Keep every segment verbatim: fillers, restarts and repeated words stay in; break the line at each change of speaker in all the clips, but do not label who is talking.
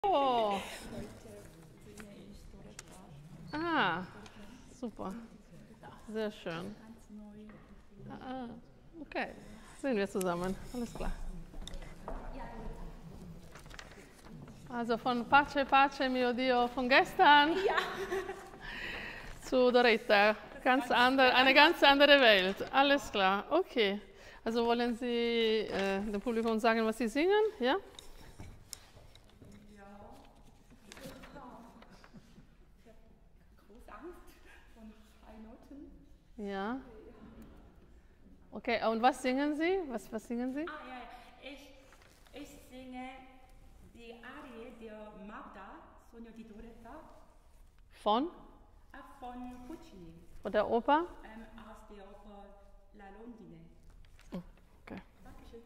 Oh. Ah, super. Sehr schön. Ah, okay, sehen wir zusammen. Alles klar. Also von Pace Pace mio Dio von gestern
Ja.
zu Doretta. Ganz andere, eine ganz andere Welt. Alles klar, okay. Also wollen Sie äh, dem Publikum sagen, was Sie singen? Ja?
Ja. Ich habe große Angst von drei Noten.
Ja. Okay, und was singen Sie? Was, was singen Sie?
Ah, ja, ja. Ich, ich singe die Arie der Magda, Sogno di Doretta,
Von?
äh, von Puccini,
Von der Oper?
ähm, aus der Oper La Londine.
Okay.
Dankeschön.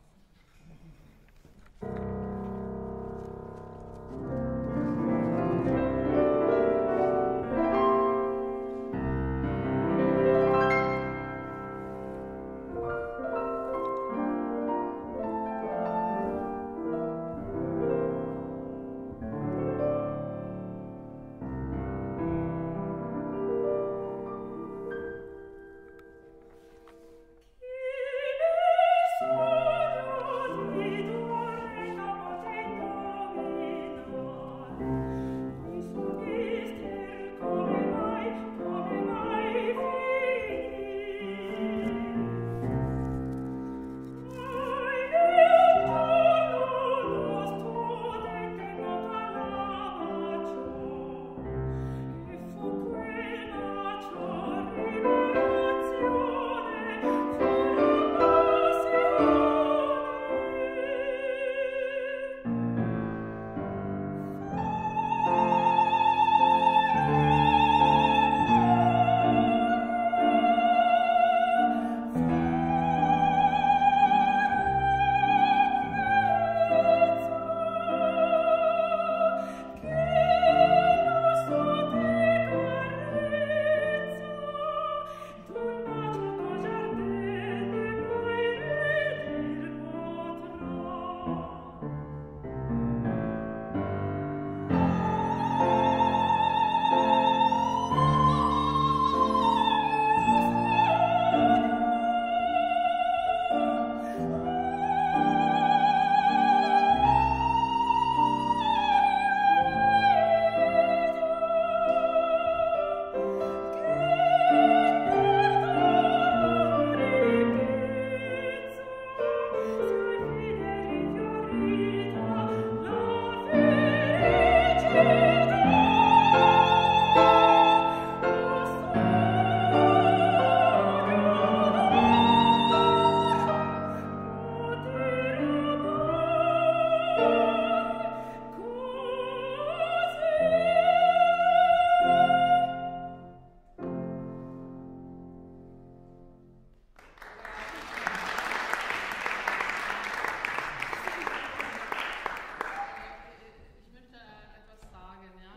Ich möchte etwas sagen, ja.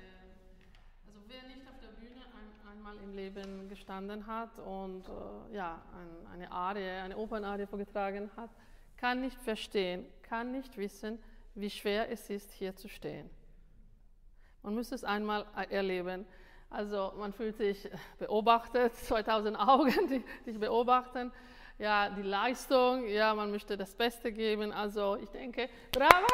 Also wer nicht auf der Bühne ein, einmal im Leben gestanden hat und äh, ja, ein, eine Arie, eine Opernarie vorgetragen hat, kann nicht verstehen, kann nicht wissen, wie schwer es ist, hier zu stehen. Man muss es einmal erleben. Also man fühlt sich beobachtet, zweitausend Augen, die dich beobachten. Ja, die Leistung, ja, man möchte das Beste geben. Also ich denke, bravo!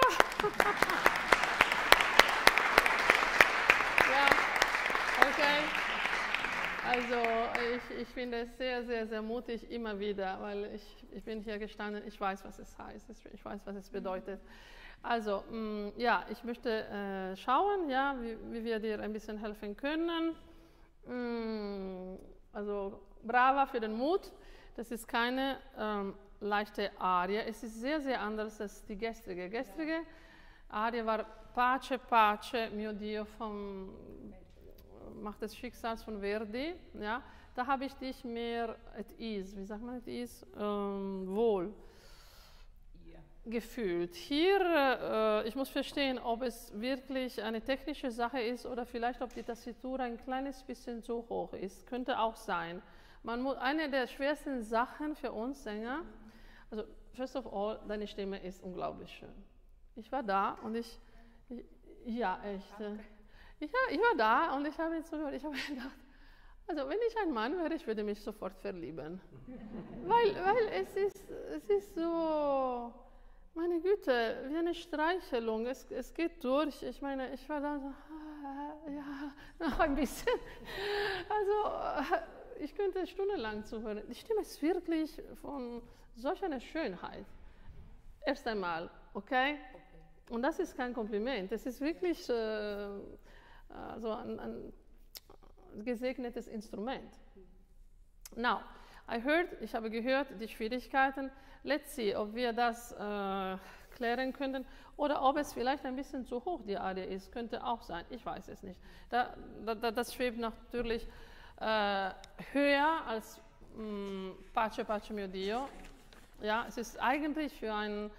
Ja, okay. Also ich, ich finde es sehr, sehr, sehr mutig immer wieder, weil ich, ich bin hier gestanden, ich weiß, was es heißt, ich weiß, was es bedeutet. Also, mh, ja, ich möchte äh, schauen, ja, wie, wie wir dir ein bisschen helfen können. Mh, also, brava für den Mut. Das ist keine ähm, leichte Arie. Es ist sehr, sehr anders als die gestrige. Gestrige Arie war Pace, Pace, mio Dio vom Macht des Schicksals von Verdi. Ja, da habe ich dich mehr at ease, wie sagt man at ease, ähm, wohl gefühlt. Hier, äh, ich muss verstehen, ob es wirklich eine technische Sache ist oder vielleicht, ob die Tastatur ein kleines bisschen zu hoch ist. Könnte auch sein. Man muss, eine der schwersten Sachen für uns Sänger, also first of all, deine Stimme ist unglaublich schön. Ich war da und ich Ja, echt. Danke. Ich, ich war da und ich habe jetzt so gehört, ich habe gedacht, also wenn ich ein Mann wäre, ich würde mich sofort verlieben. weil weil es, ist, es ist so, meine Güte, wie eine Streichelung, es, es geht durch. Ich meine, ich war da so, ja, noch ein bisschen. Also ich könnte stundenlang zuhören. Die Stimme ist wirklich von solch einer Schönheit. Erst einmal, okay? Und das ist kein Kompliment, es ist wirklich äh, also ein, ein gesegnetes Instrument. Now, I heard, ich habe gehört, die Schwierigkeiten. Let's see, ob wir das äh, klären könnten oder ob es vielleicht ein bisschen zu hoch die Arie ist, könnte auch sein, ich weiß es nicht. Da, da, das schwebt natürlich äh, höher als mh, Pace Pace mio Dio. Ja, es ist eigentlich für einen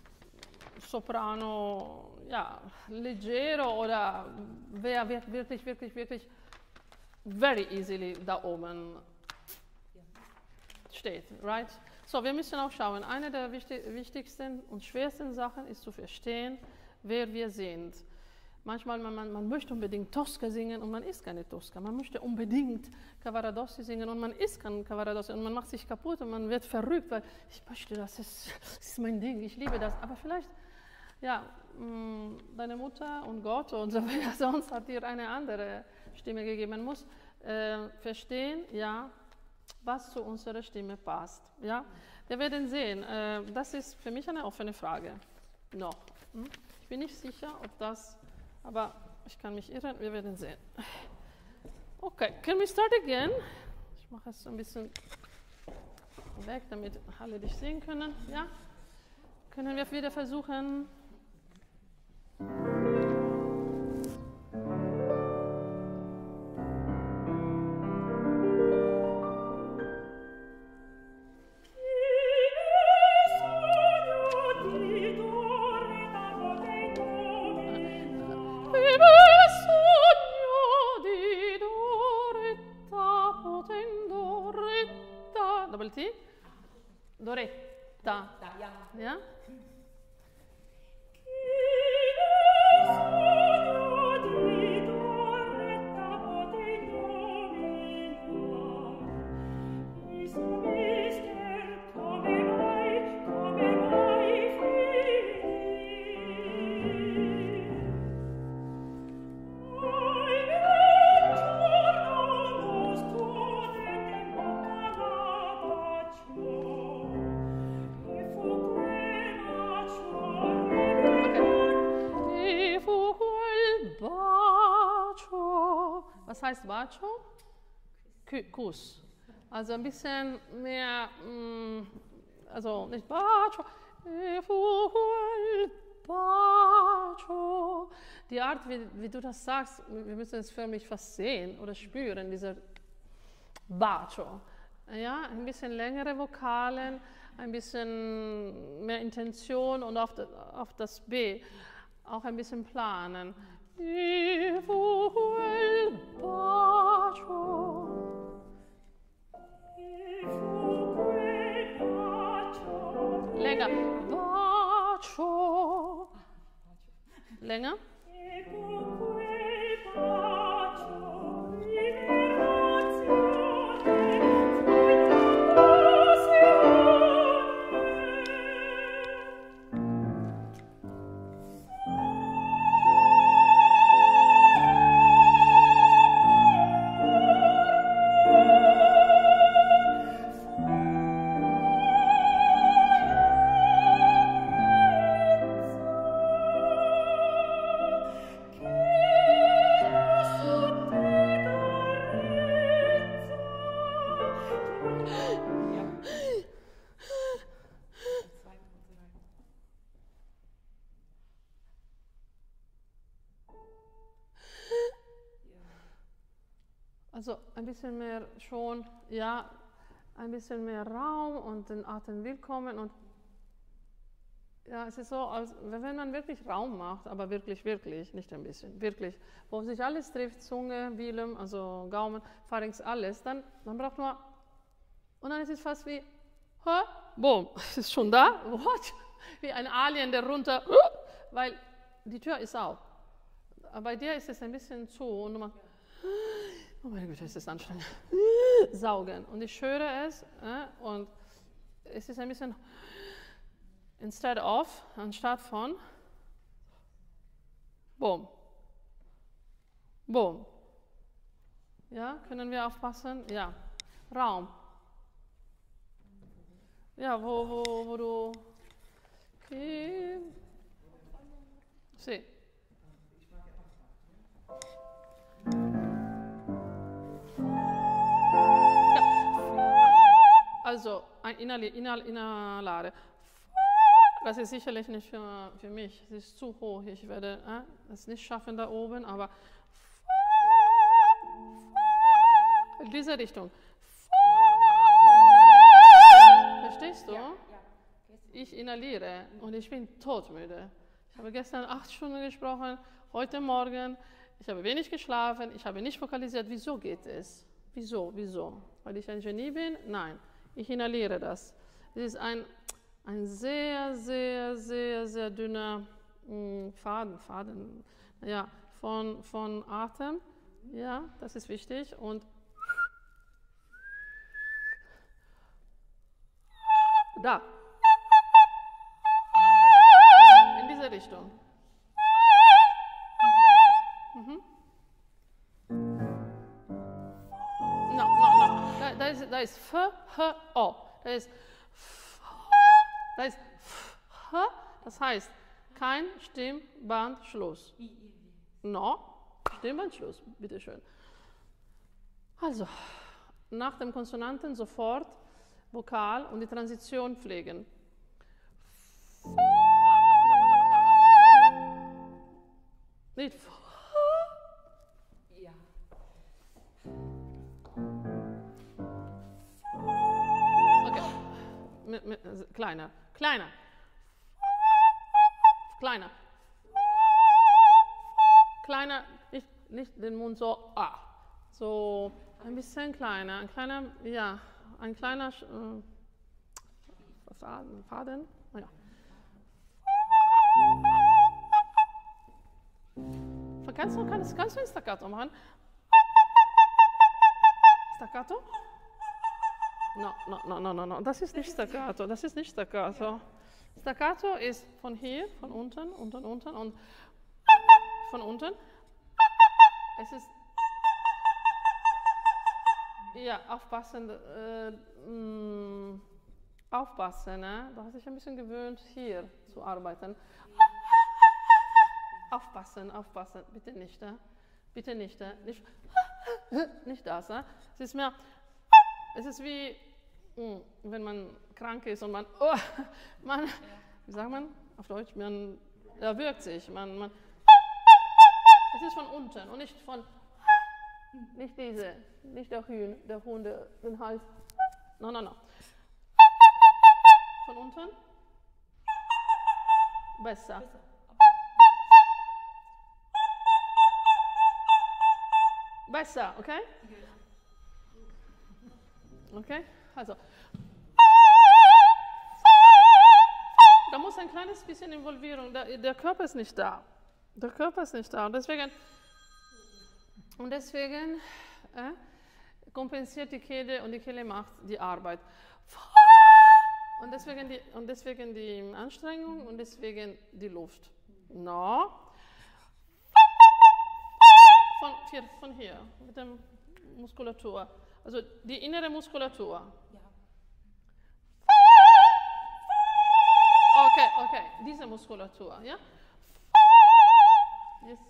Soprano, ja, leggero oder wer wirklich, wirklich, wirklich very easily da oben steht, right? So, wir müssen auch schauen, eine der wichtig, wichtigsten und schwersten Sachen ist zu verstehen, wer wir sind. Manchmal, man, man, man möchte unbedingt Tosca singen und man ist keine Tosca. Man möchte unbedingt Cavaradossi singen und man ist kein Cavaradossi und man macht sich kaputt und man wird verrückt, weil ich möchte das, das ist mein Ding, ich liebe das. Aber vielleicht, ja, mh, deine Mutter und Gott und so weiter, sonst hat dir eine andere Stimme gegeben. Man muss äh, verstehen, ja, was zu unserer Stimme passt. Ja? Wir werden sehen, äh, das ist für mich eine offene Frage. Noch. Hm? Ich bin nicht sicher, ob das, aber ich kann mich irren, wir werden sehen. Okay, can we start again? Ich mache es ein bisschen weg, damit alle dich sehen können. Ja? Können wir wieder versuchen? Doretta. Ja? Was heißt Bacio? Kuss. Also ein bisschen mehr, mh, also nicht Bacio, Bacio. Die Art, wie, wie du das sagst, wir müssen es förmlich fast sehen oder spüren, dieser Bacio. Ja, ein bisschen längere Vokalen, ein bisschen mehr Intention und auf, de, auf das B auch ein bisschen planen. Länger. Bacio. Länger. Also ein bisschen mehr schon, ja, ein bisschen mehr Raum und den Atem willkommen und ja, es ist so, als wenn man wirklich Raum macht, aber wirklich, wirklich, nicht ein bisschen, wirklich, wo sich alles trifft, Zunge, Bilum, also Gaumen, Pharynx, alles, dann man braucht nur, und dann ist es fast wie, hä, boom, es ist schon da, what? Wie ein Alien, der runter, weil die Tür ist auf. Bei dir ist es ein bisschen zu und du machst, oh meine Güte, ist das anstrengend. Saugen. Und ich höre es äh, und es ist ein bisschen instead of, anstatt von, boom, boom. Ja, können wir aufpassen? Ja. Raum. Ja, wo, wo, wo du, okay. Sì. Also ein Inhalare. Das ist sicherlich nicht für, für mich. Es ist zu hoch. Ich werde äh, es nicht schaffen da oben, aber in diese Richtung. Verstehst du?
Ja, ja.
Ich inhaliere und ich bin todmüde. Ich habe gestern acht Stunden gesprochen, heute Morgen. Ich habe wenig geschlafen, ich habe nicht vokalisiert. Wieso geht es? Wieso? Wieso? Weil ich ein Genie bin? Nein. Ich inhaliere das. Es ist ein, ein sehr, sehr, sehr, sehr dünner mh, Faden, Faden ja, von, von Atem. Ja, das ist wichtig. Und da. In diese Richtung. Mhm. No, no, no. Da, da, ist, da ist F, H, O. Da ist F, da ist F, H. Das heißt, kein Stimmbandschluss. No, Stimmbandschluss, bitteschön. Also, nach dem Konsonanten sofort Vokal und die Transition pflegen. Nicht F.
Ja.
Okay. Mit, mit, also kleiner, kleiner, kleiner, kleiner, nicht, nicht den Mund so, ah, so ein bisschen kleiner, ein kleiner, ja, ein kleiner äh, Faden, Faden, ja. Kannst du, kannst, kannst du ein Staccato machen? Staccato? No, no, no, no, no, no. Das ist nicht Staccato, das ist nicht Staccato. Staccato ist von hier, von unten, unten, unten und von unten. Es ist, ja, aufpassen, äh, mh, aufpassen, ne? Du hast dich ein bisschen gewöhnt, hier zu arbeiten. Aufpassen, aufpassen, bitte nicht, äh? bitte nicht, äh? nicht, nicht das. Äh? Es ist mehr, es ist wie, mh, wenn man krank ist und man, oh, man, wie sagt man auf Deutsch, man erwürgt sich, man, man, es ist von unten und nicht von, nicht diese, nicht der Hühn, der Hund, den Hals, no, no, no. Von unten, besser. Besser, okay? Okay, also. Da muss ein kleines bisschen Involvierung, der, der Körper ist nicht da. Der Körper ist nicht da. Und deswegen, und deswegen äh, kompensiert die Kehle und die Kehle macht die Arbeit. Und deswegen die, und deswegen die Anstrengung und deswegen die Luft. No. Von hier, von hier, mit der Muskulatur. Also die innere Muskulatur.
Ja.
Okay, okay, diese Muskulatur, ja? Yes.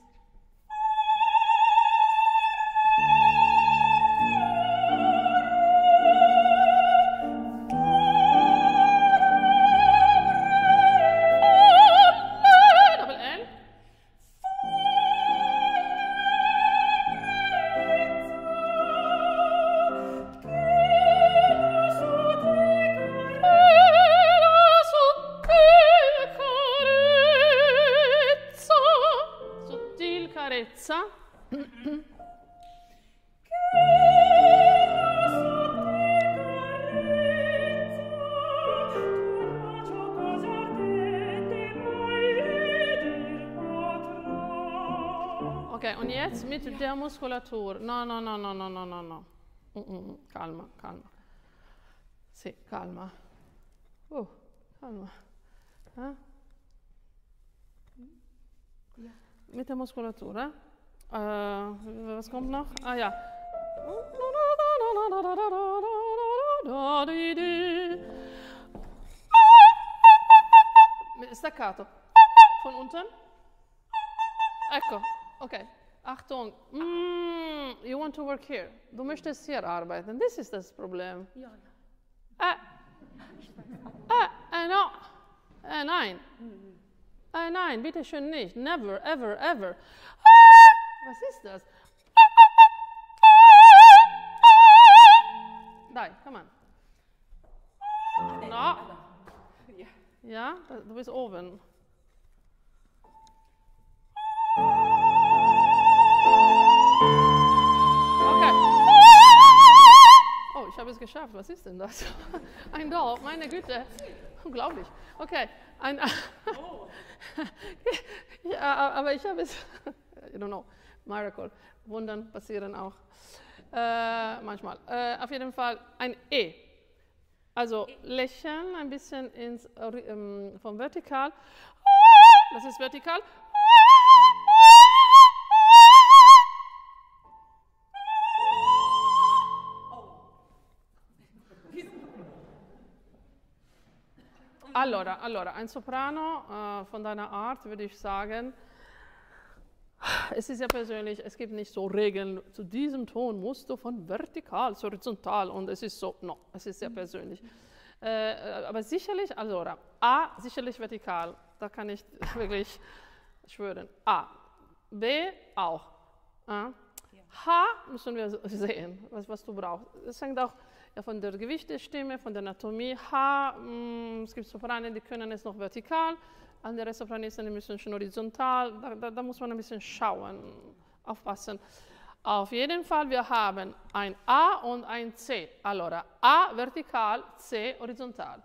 Okay, und jetzt mit der Muskulatur. No, no, no, no, no, no, no, no. Mm, mm, calma, calma. Sì, calma. Oh, calma. Ja?
Ja.
Mit der Muskulatur, eh? Äh, was kommt noch? Ah ja. Staccato. Von unten. Ecco, okay. Achtung. Mm, you want to work here. Du möchtest hier arbeiten. Das ist das Problem.
Ja, ja.
Äh, äh, äh, no. Äh, nein. Äh, nein, bitte schön nicht. Never, ever, ever. Was ist das? Dai, come on. No.
Ja.
Ja, du bist oben. Okay. Oh, ich habe es geschafft. Was ist denn das? Ein Doll, meine Güte. Unglaublich. Okay. Ein,
Oh.
ja, aber ich habe es. I don't know. Miracle. Wundern passieren auch. Äh, manchmal. Äh, auf jeden Fall ein E. Also lächeln ein bisschen ins, ähm, vom Vertikal. Das ist vertikal. Allora, allora, ein Soprano äh, von deiner Art würde ich sagen, es ist ja persönlich, es gibt nicht so Regeln, zu diesem Ton musst du von vertikal zu horizontal und es ist so, no, es ist sehr persönlich. Äh, aber sicherlich, allora, A, sicherlich vertikal, da kann ich wirklich schwören. A. B, auch. A. H müssen wir sehen, was, was du brauchst. Es hängt auch ja, von der Gewicht der Stimme, von der Anatomie. H, mh, es gibt Soprane, die können es noch vertikal, andere Sopranisten, die müssen schon horizontal. Da, da, da muss man ein bisschen schauen, aufpassen. Auf jeden Fall, wir haben ein A und ein C. Allora, A vertikal, C horizontal.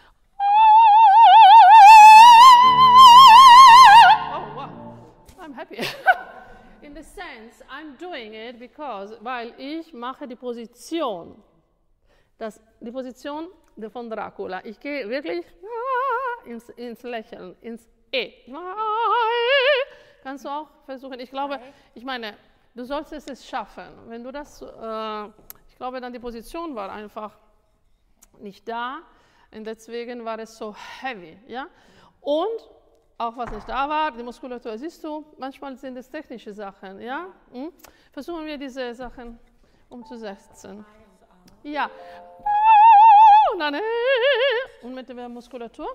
Oh, wow, I'm happy. In the sense, I'm doing it because, weil ich mache die Position, das, die Position von Dracula. Ich gehe wirklich ins, ins Lächeln, ins E. Kannst du auch versuchen? Ich glaube, ich meine, du solltest es schaffen. Wenn du das, äh, ich glaube, dann die Position war einfach nicht da und deswegen war es so heavy, ja. Und auch was nicht da war, die Muskulatur, siehst du, manchmal sind es technische Sachen, ja. Hm? Versuchen wir diese Sachen umzusetzen. Ja. Und dann, und mit der Muskulatur.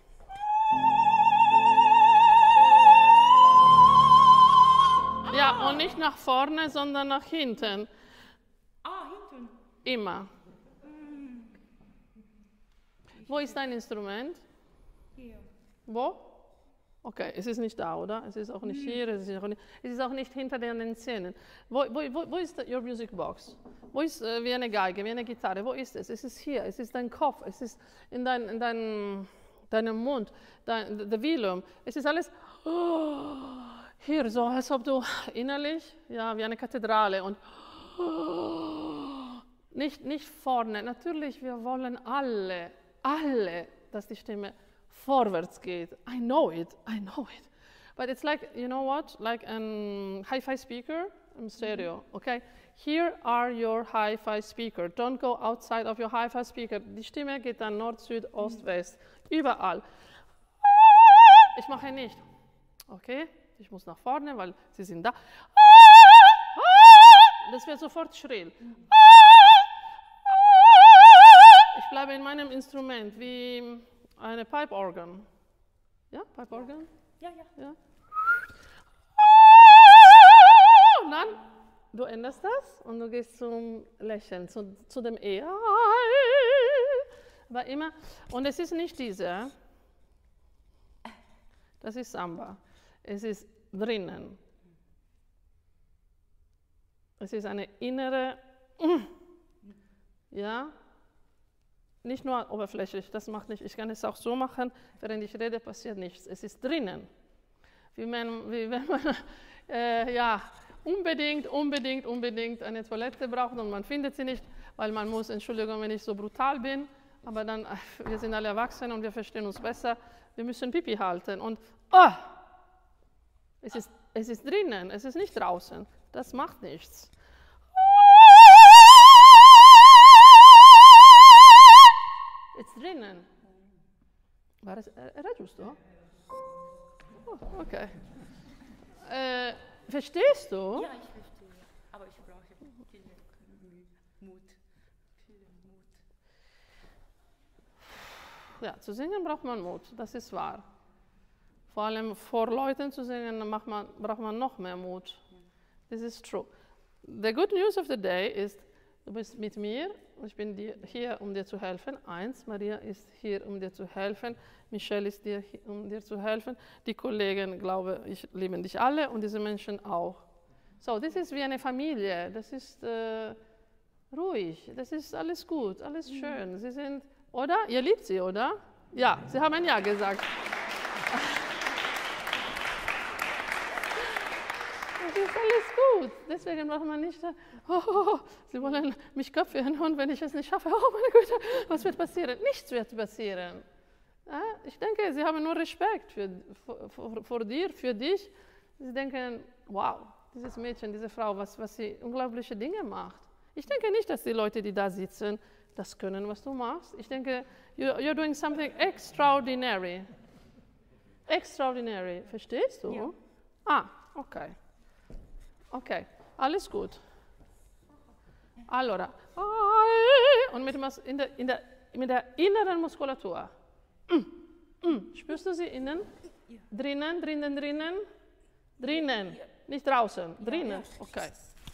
Ja, und nicht nach vorne, sondern nach hinten.
Ah, hinten.
Immer. Wo ist dein Instrument?
Hier.
Wo? Okay, es ist nicht da, oder? Es ist auch nicht hier, es ist auch nicht, es ist auch nicht hinter den Szenen. Wo, wo, wo, wo ist your music box? Wo ist äh, wie eine Geige, wie eine Gitarre? Wo ist es? Es ist hier, es ist dein Kopf, es ist in, dein, in dein, deinem Mund, dein, der Velum. Es ist alles oh, hier, so als ob du innerlich, ja, wie eine Kathedrale und oh, nicht, nicht vorne. Natürlich, wir wollen alle, alle, dass die Stimme vorwärts geht. I know it, I know it. But it's like, you know what, like a hi-fi speaker in stereo, okay? Here are your hi-fi speaker. Don't go outside of your hi-fi speaker. Die Stimme geht dann Nord, Süd, Ost, West, überall. Ich mache nicht. Okay, ich muss nach vorne, weil sie sind da. Das wird sofort schrill. Ich bleibe in meinem Instrument, wie eine Pipe Organ. Ja, Pipe Organ?
Ja, ja.
Ja. Und dann, du änderst das und du gehst zum Lächeln, zu, zu dem E. Aber immer, und es ist nicht diese, das ist Samba. Es ist drinnen. Es ist eine innere, ja, nicht nur oberflächlich, das macht nicht, ich kann es auch so machen, während ich rede, passiert nichts. Es ist drinnen. wie, man, wie wenn man äh, ja, unbedingt, unbedingt, unbedingt eine Toilette braucht und man findet sie nicht, weil man muss, Entschuldigung, wenn ich so brutal bin, aber dann, wir sind alle Erwachsene und wir verstehen uns besser, wir müssen Pipi halten und oh, es ist, es ist drinnen, es ist nicht draußen, das macht nichts. Es ist drinnen. War es, era giusto? Oh, okay. Äh, verstehst du?
Ja, ich verstehe. Aber ich brauche viel Mut. Viel Mut.
Ja, zu singen braucht man Mut, das ist wahr. Vor allem vor Leuten zu singen macht man, braucht man noch mehr Mut. This is true. The good news of the day ist, du bist mit mir und ich bin dir, hier, um dir zu helfen. Eins, Maria ist hier, um dir zu helfen. Michelle ist hier, um dir zu helfen. Die Kollegen, glaube ich, lieben dich alle und diese Menschen auch. So, das ist wie eine Familie. Das ist äh, ruhig. Das ist alles gut, alles schön. Sie sind, oder? Ihr liebt sie, oder? Ja, sie haben ein Ja gesagt. Das ist alles gut. Deswegen braucht man nicht, oh, oh, oh, sie wollen mich köpfen und wenn ich es nicht schaffe, oh meine Güte, was wird passieren? Nichts wird passieren. Ja, ich denke, sie haben nur Respekt für, vor, vor dir, für dich. Sie denken, wow, dieses Mädchen, diese Frau, was, was sie unglaubliche Dinge macht. Ich denke nicht, dass die Leute, die da sitzen, das können, was du machst. Ich denke, you're, you're doing something extraordinary. Extraordinary. Verstehst du?
Ja.
Ah, okay. Okay, alles gut. Allora, und mit, in der, in der, mit der inneren Muskulatur. Mm, mm. Spürst du sie innen?
Ja.
Drinnen, drinnen, drinnen? Drinnen,
Ja.
nicht draußen,
Ja,
drinnen.
ja.
Okay.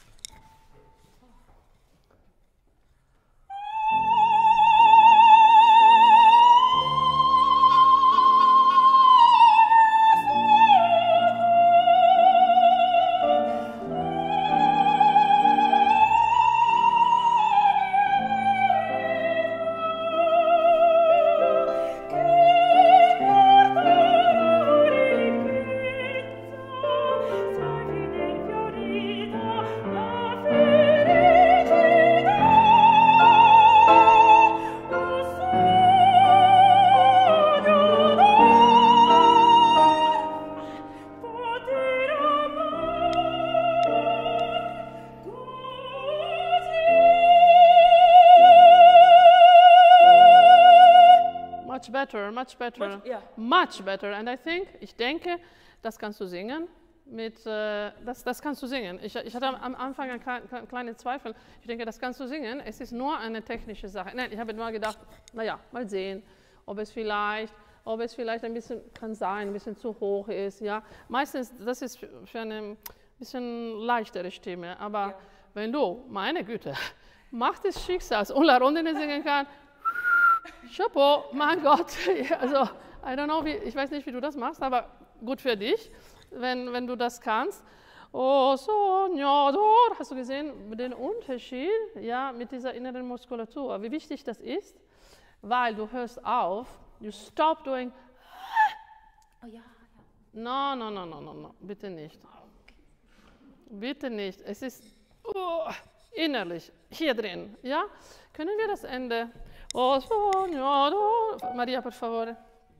Much better, much better,
Much- yeah.
much better. And I think, ich denke, das kannst du singen. Mit, äh, das, das kannst du singen. Ich, ich hatte am Anfang einen kleinen kleine Zweifel. Ich denke, das kannst du singen. Es ist nur eine technische Sache. Nein, ich habe nur gedacht, naja, mal sehen, ob es vielleicht, ob es vielleicht ein bisschen, kann sein, ein bisschen zu hoch ist. Ja, meistens, das ist für eine bisschen leichtere Stimme. Aber
Ja.
wenn du, meine Güte, Macht des Schicksals und La Rondine singen kann, Chapeau, mein Gott. Also, I don't know, wie, ich weiß nicht, wie du das machst, aber gut für dich, wenn, wenn du das kannst. Oh, sognador, hast du gesehen, den Unterschied, ja, mit dieser inneren Muskulatur, wie wichtig das ist, weil du hörst auf, you stop doing,
Oh ja, ja.
no, no, no, no, no, no, bitte nicht. Bitte nicht, es ist oh, innerlich, hier drin, ja. Können wir das Ende? Oh, sognador, Maria, per favore.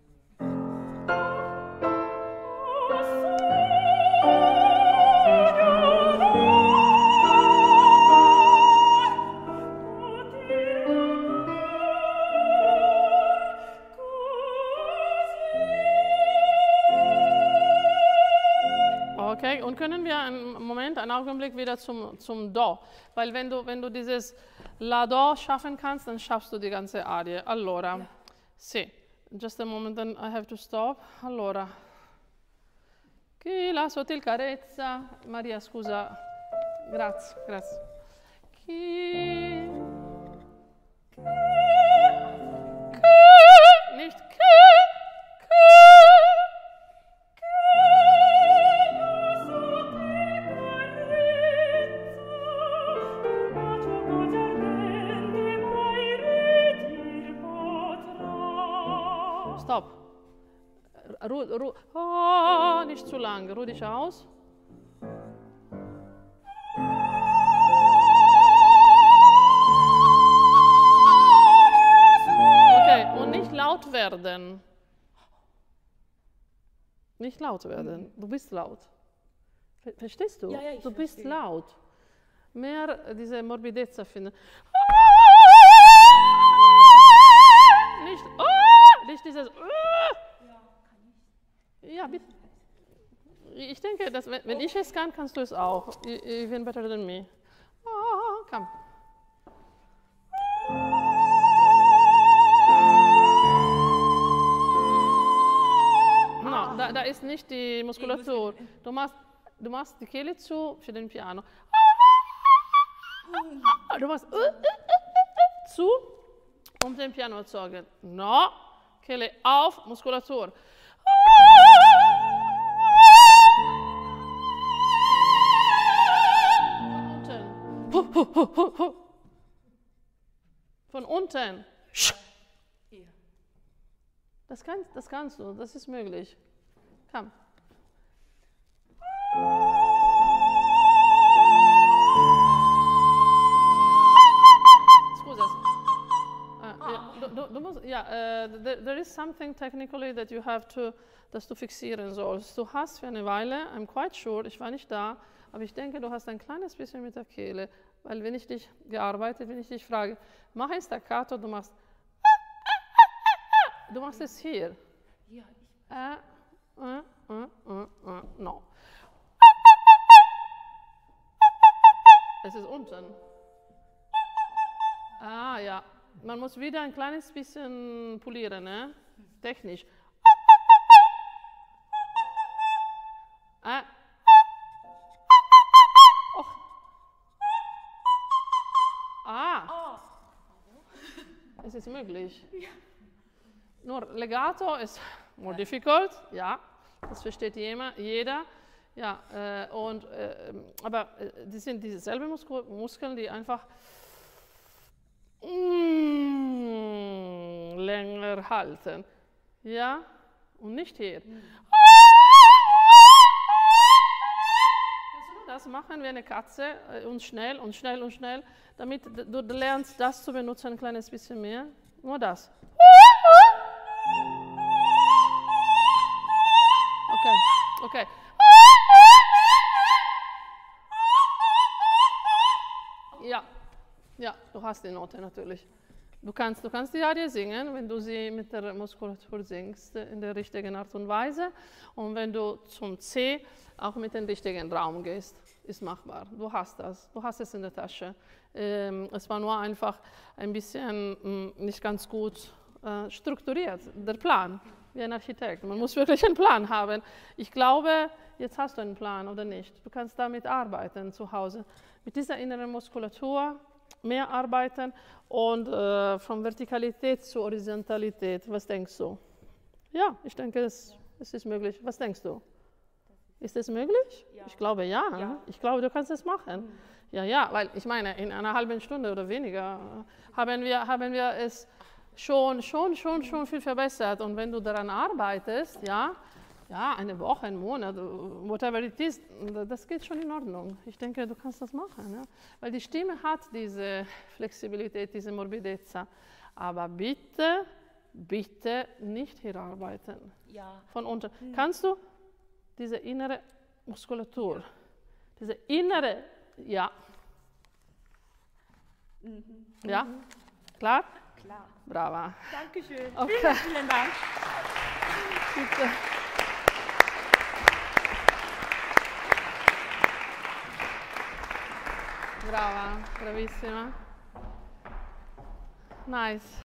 Okay, und können wir einen Moment, einen Augenblick wieder zum, zum Do, weil wenn du, wenn du dieses La Do schaffen kannst, dann schaffst du die ganze Arie. Allora,
Ja.
sì, just a moment, then I have to stop. Allora, chi la sottil carezza, Maria scusa, grazie, grazie. Chi, chi, nicht chi, chi. Stop. Ru, ru, oh, nicht zu lang, ruh dich aus. Okay, und nicht laut werden. Nicht laut werden, du bist laut. Ver- Verstehst du?
Ja, ja, ich
du bist
verstehe.
laut. Mehr diese Morbidezza finden. Nicht, oh, nicht dieses. Oh. Ja, bitte. Ich denke, dass, wenn, wenn ich es kann, kannst du es auch. Even better than me. Oh, komm. No, da, da ist nicht die Muskulatur. Du machst, du machst die Kehle zu für den Piano. Du machst zu, um den Piano zu erzeugen. No, Kehle auf, Muskulatur. Von unten. Von unten. Das kannst, das kannst du, das ist möglich. Komm. Scusa. Ah, ja, du, du, du musst, ja, äh, there, there is something technically that you have to, dass du fixieren sollst. Du hast für eine Weile, I'm quite sure, ich war nicht da, aber ich denke, du hast ein kleines bisschen mit der Kehle, weil wenn ich dich gearbeitet, wenn ich dich frage, mach ein Staccato, du machst, du machst es hier.
Ja, ich
Äh, äh, äh, äh, äh, no. Es ist unten. Ah ja, man muss wieder ein kleines bisschen polieren, ne? Technisch. Äh. Och. Ah,
Oh,
es ist möglich. Nur Legato ist more difficult, ja, das versteht jeder. jeder. Ja, äh, und, äh, aber äh, das sind dieselben Muskel Muskeln, die einfach mm, länger halten. Ja, und nicht hier.
Mhm.
Kannst du nur das machen wie eine Katze äh, und schnell und schnell und schnell, damit du lernst, das zu benutzen ein kleines bisschen mehr. Nur das. Okay, okay. Ja, ja, du hast die Note natürlich. Du kannst, du kannst die Arie singen, wenn du sie mit der Muskulatur singst, in der richtigen Art und Weise. Und wenn du zum C auch mit dem richtigen Raum gehst, ist machbar. Du hast das, du hast es in der Tasche. Ähm, es war nur einfach ein bisschen mh, nicht ganz gut äh, strukturiert, der Plan, wie ein Architekt. Man muss wirklich einen Plan haben. Ich glaube, jetzt hast du einen Plan oder nicht. Du kannst damit arbeiten zu Hause. Mit dieser inneren Muskulatur mehr arbeiten und äh, von Vertikalität zu Horizontalität. Was denkst du? Ja, ich denke, es, es ist möglich. Was denkst du? Ist es möglich?
Ja.
Ich glaube, ja.
Ja.
Ich glaube, du kannst es machen. Mhm. Ja, ja, weil ich meine, in einer halben Stunde oder weniger haben wir, haben wir es schon, schon, schon, schon viel verbessert. Und wenn du daran arbeitest, ja, ja, eine Woche, einen Monat, whatever it is, das geht schon in Ordnung. Ich denke, du kannst das machen. Ja? Weil die Stimme hat diese Flexibilität, diese Morbidezza. Aber bitte, bitte nicht hier arbeiten.
ja.
Von unten. Mhm. Kannst du diese innere Muskulatur, diese innere, ja.
Mhm.
Ja? Klar?
Klar.
Brava.
Dankeschön.
Okay.
Vielen, vielen Dank.
Bitte. Brava, bravissima. Nice.